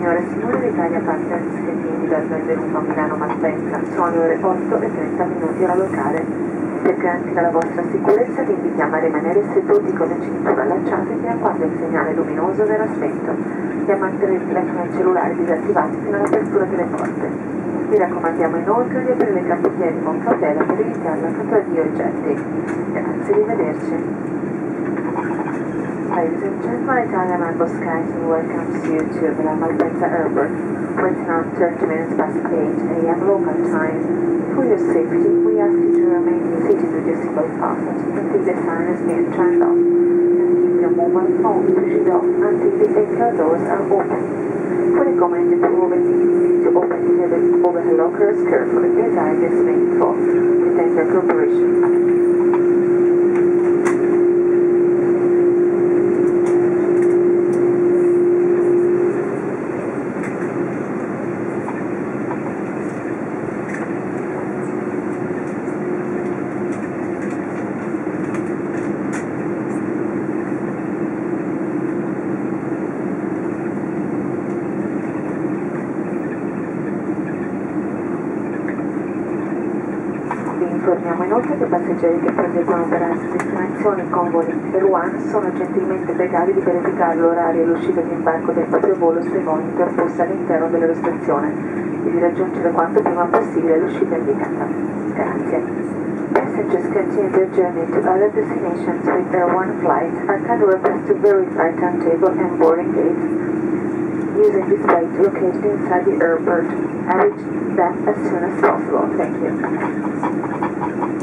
Signore e signori d'Italia Partners che ti invita al benvenuto a Milano Malpensa. Sono le ore 8 e 30 minuti ora locale. Per garantire la vostra sicurezza vi invitiamo a rimanere seduti con le cinture allacciate fino a quando il segnale luminoso verrà spento e a mantenere il telefono e il cellulare disattivati fino all'apertura delle porte. Vi raccomandiamo inoltre di aprire le cappottiere con cautela per evitare la caduta di oggetti. Grazie, arrivederci. Ladies and gentlemen, Italia Mango Sky Team welcomes you to Villa Malpensa Airport. Waiting on 30 minutes past 8 a.m. local time. For your safety, we ask you to remain seated with your seatbelt fastened until the sign has been turned off. And keep your mobile phone switched off until the exit doors are open. For the comment improving to open the overhead lockers carefully as I just made for. We thank your cooperation. Informiamo inoltre che i passeggeri che proseguono per altre destinazioni con voli per Wuhan sono gentilmente pregati di verificare l'orario e l'uscita di imbarco del proprio volo secondo interposto all'interno dell'aerostazione e di raggiungere quanto prima possibile l'uscita indicata. Grazie. Passengers continue their journey to other destinations with Air One flights are kindly requested to verify timetable and boarding gates using displays located inside the airport and reach them as soon as possible. Thank you.